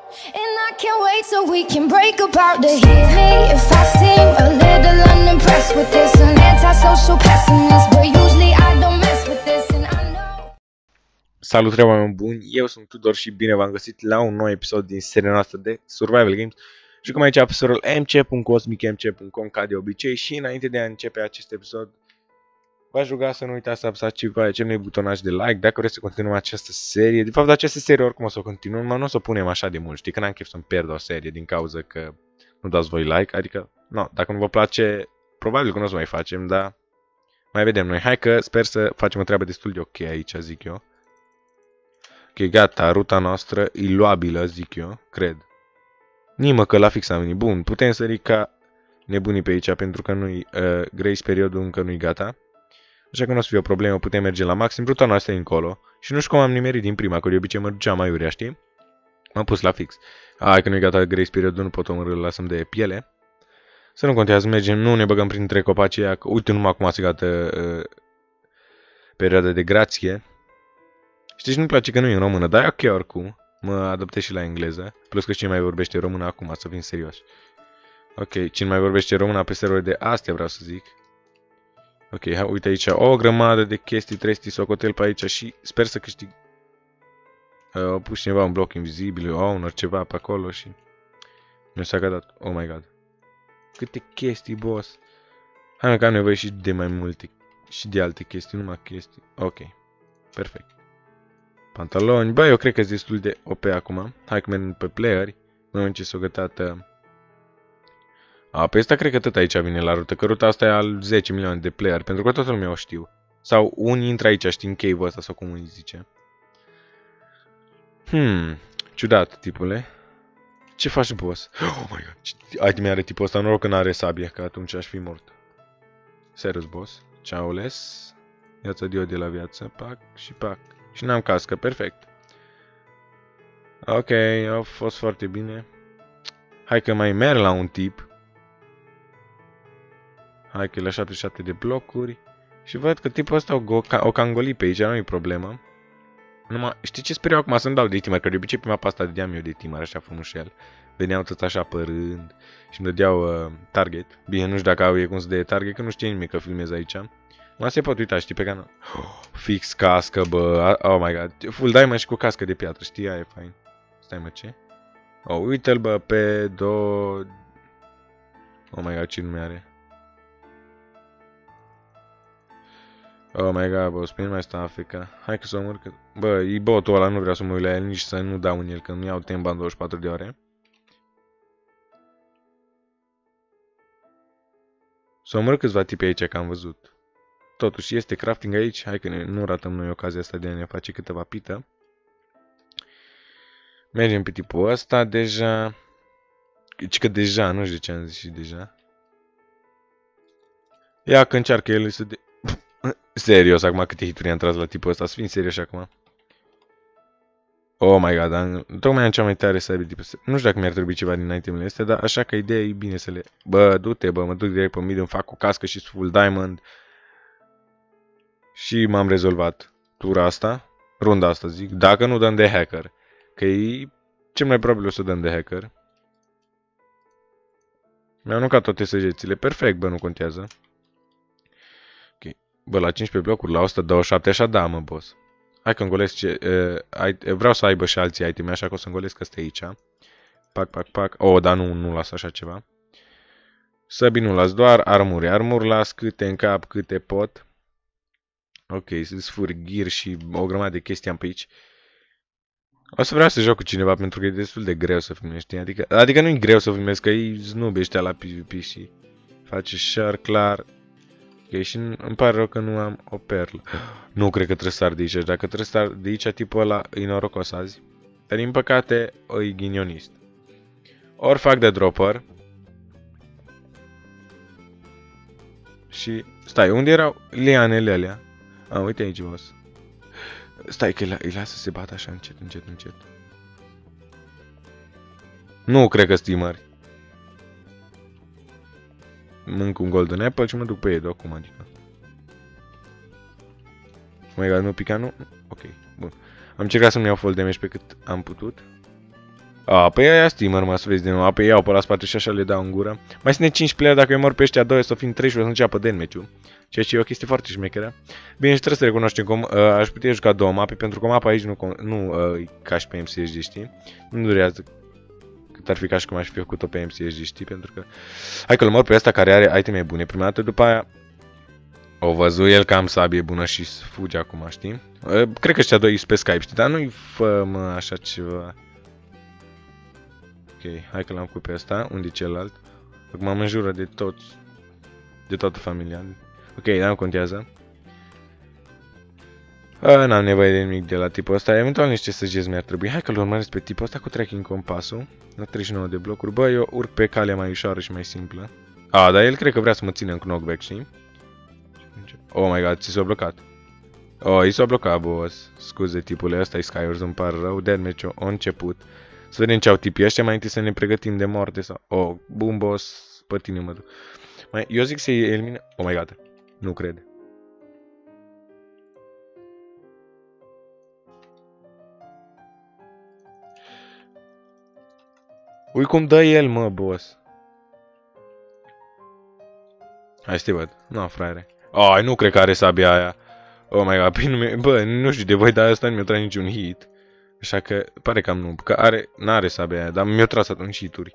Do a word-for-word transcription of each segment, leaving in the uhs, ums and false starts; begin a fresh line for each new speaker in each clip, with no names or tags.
And I can't wait so we can break apart to hear me if I seem a little unimpressed with this. An antisocial pessimist, but usually I don't mess with this and I know.
Salutare, oameni buni, eu sunt Tudor și bine v-am găsit la un nou episod din seria noastră de Survival Games. Jucăm aici pe serverul m c punct cosmic m c punct com ca de obicei și înainte de a începe acest episod v-aș ruga să nu uitați să apăsați și pe acel mic butonaj de like dacă vreți să continuăm această serie. De fapt, această serie oricum o să o continuăm, dar nu o să o punem așa de mult, știi, că n-am chef să-mi pierd o serie din cauza că nu dați voi like, adică, no, dacă nu vă place, probabil că nu o să mai facem, dar mai vedem noi. Hai că sper să facem o treabă destul de ok aici, zic eu. Ok, gata, ruta noastră e luabilă, zic eu, cred. Nimă că la fix am venit. Bun, putem sări ca nebunii pe aici pentru că nu-i uh, grace periodul încă nu-i gata. Așa că nu o să fie o problemă, putem merge la maxim. Ruta noastră e încolo. Și nu știu cum am nimerit din prima, că de obicei mă duceam mai urea, știi? M-am pus la fix. Hai că nu-i gata grace periodul, nu pot omorâ, îl lăsăm de piele. Să nu contează, mergem, nu ne băgăm printre copacii aia, că uite, numai acum se gata uh, perioada de grație. Știi, nu-mi place că nu e în română, dar e ok oricum. Mă adaptez și la engleză. Plus că cine mai vorbește română acum, să fim serios. Ok, cine mai vorbește română pe serverul de astea vreau să zic. Ok, ha, uite aici o grămadă de chestii, trebuie să socotel pe aici și sper să câștig. Uh, au pus cineva un bloc invizibil, owner, ceva pe acolo și... Nu s-a gădat, oh my god. Câte chestii, boss. Hai mă, că am nevoie și de mai multe, și de alte chestii, numai chestii. Ok, perfect. Pantaloni, bă, eu cred că e destul de O P acum. Hai că mergem pe playeri. Nu am ce s-o gătată. A, pe ăsta cred că tot aici vine la rută, că ruta asta e al zece milioane de playeri, pentru că toată lumea o știu. Sau unii intră aici, știi, în cave-ul ăsta, sau cum îi zice. Hmm, ciudat, tipule. Ce faci, boss? Oh my god, ce item are tipul ăsta, noroc că n-are sabie, că atunci aș fi mort. Serios, boss. Ce-au ales? Viața de de la viață, pac și pac. Și n-am cască, perfect. Ok, a fost foarte bine. Hai că mai merg la un tip. Hai că e la șaptezeci și șapte de blocuri. Și văd că tipul ăsta o, o cangoli pe aici, nu e problemă. Numai, știi ce sper eu acum să-mi dau de timer? Că de obicei pe mapa asta dădeam eu de timer, așa frumușel. Veneau tot așa părând și îmi dădeau uh, target. Bine, nu știu dacă au e cum să dea target, că nu știe nimic că filmez aici. Mă se pot uita, știi, pe canal. Oh, fix cască, bă. Oh my god. Full diamond și cu cască de piatră, știi? Aia e fain. Stai, mă, ce? Oh, uite-l, bă, pe două... Oh my god, ce nume are? Oh my god, bă, spune mai sta Africa. Hai că să mă urcă. Bă, e botul ăla, nu vreau să mă uit la el, nici să nu dau în el, că nu iau temba în douăzeci și patru de ore. Să mă urc câțiva tipi aici, că am văzut. Totuși este crafting aici, hai că ne, nu ratăm noi ocazia asta de a ne face câteva pită. Mergem pe tipul ăsta deja. Deci că deja, nu știu de ce am zis și deja. Ia că încearcă el să de... Serios, acum câte hituri am tras la tipul ăsta, să fim serios acum. Oh my god, am... tocmai am cea mai tare să aibă tipul ăsta. Nu știu dacă mi-ar trebui ceva din itemele astea, dar așa că ideea e bine să le... Bă, du-te, bă, mă duc direct pe mid, îmi fac o cască și full diamond. Și m-am rezolvat tura asta, runda asta zic, dacă nu dăm de hacker, că e cel mai probabil o să dăm de hacker. Mi-am aruncat toate săgețile, perfect, bă, nu contează. Ok, bă, la cincisprezece blocuri, la o sută douăzeci și șapte, așa da, mă, boss. Hai că îngolesc ce, uh, vreau să aibă și alții iteme, așa că o să îngolesc ăsta aici. Pac, pac, pac, oh, dar nu, nu las așa ceva. Săbii nu las, doar armuri, armuri las câte în cap, câte pot. Ok, să sfur gear și o grămadă de chestii am pe aici. O să vreau să joc cu cineva pentru că e destul de greu să filmezi, știi? Adică, adică nu e greu să filmezi, că e snub ăștia la PvP și face share clar. Ok, și îmi pare rău că nu am o perlă. Nu cred că trebuie să sar de aici, dacă trebuie să sar de aici tipul ăla e norocos azi. Dar din păcate e ghinionist. Ori fac de dropper. Și, stai, unde erau lianele alea? A, uite aici, boss. Stai că îi lasă să se bată așa încet, încet, încet. Nu cred că steameri. Mânc un golden apple și mă duc pe Edo acum, adică. Oh my god, nu pica, nu? Ok, bun. Am încercat să-mi iau full damage pe cât am putut. A, păi aia steamer, mă, să vezi din nou. A, păi iau pe la spate și așa le dau în gură. Mai sunt cinci player, dacă eu mor pe ăștia doi, să fim trei și o să înceapă deathmatch-ul. Ceea ce e o chestie foarte șmecheră. Bine, și trebuie să recunoaștem că uh, aș putea juca două mape, pentru că mapa aici nu, nu uh, e ca și pe M C S G, știi? Nu durează cât ar fi ca și cum aș fi făcut-o pe M C S G, știi? Pentru că... Hai că-l mor pe ăsta care are iteme bune prima dată, după aia... O văzut el că am sabie bună și fuge acum, știi? Uh, cred că ăștia doi sunt pe Skype, știi? Dar nu-i fă, mă, așa ceva... Ok, hai că l-am făcut pe ăsta. Unde e celălalt? Acum mă înjură de toți. De toată familia. Ok, dar nu contează. N-am nevoie de nimic de la tipul ăsta. Eventual niște săgeți mi-ar trebui. Hai că-l urmăresc pe tipul ăsta cu tracking compasul. La treizeci și nouă de blocuri. Bă, eu urc pe calea mai ușoară și mai simplă. A, dar el cred că vrea să mă țină în knockback, știi? Oh my god, ți s-a blocat. Oh, i s-a blocat, boss. Scuze, tipule, ăsta e Skywars, îmi pare rău. Deathmatch-ul a început. Să vedem ce au tipii ăștia, mai întâi să ne pregătim de moarte sau... Oh, bun, boss, pe tine mă duc. Mai, eu zic să-i elimine... Oh my god, nu cred. Ui cum dă el, mă, boss. Hai să te văd. Nu, fraiere. Oh, nu cred că are sabia aia. Oh my god, bine, bă, nu știu de voi, dar ăsta nu mi-a tras niciun hit. Așa că, pare cam nu, că are, n-are sabia aia, dar mi-a tras atunci hit-uri.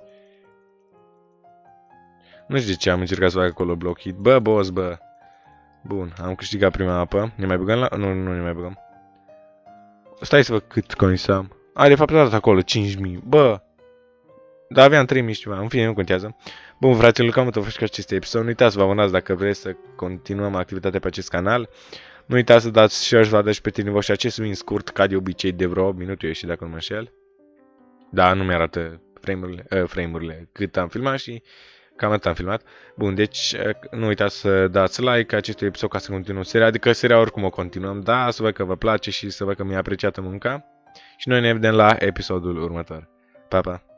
Nu știu de ce am încercat să fac acolo block hit. Bă, boss, bă. Bun, am câștigat prima apă. Ne mai băgăm la... Nu, nu ne mai băgăm. Stai să văd cât coins am. A, de fapt a dat acolo cinci mii. Bă. Dar aveam trei mii și ceva. În fine, nu contează. Bun, fraților, cam atât a fost acest episod. Nu uitați să vă abonați dacă vreți să continuăm activitatea pe acest canal. Nu uitați să dați share și să dați pe tine voștri acest win scurt, ca de obicei, de vreo opt minute, eu și dacă nu mă înșel. Da, nu mi-arată frame-urile, uh, frame-urile cât am filmat și cam atât am filmat. Bun, deci nu uitați să dați like acestui episod ca să continuăm seria, adică seria oricum o continuăm, da, să văd că vă place și să văd că mi-a apreciată munca. Și noi ne vedem la episodul următor. Pa, pa!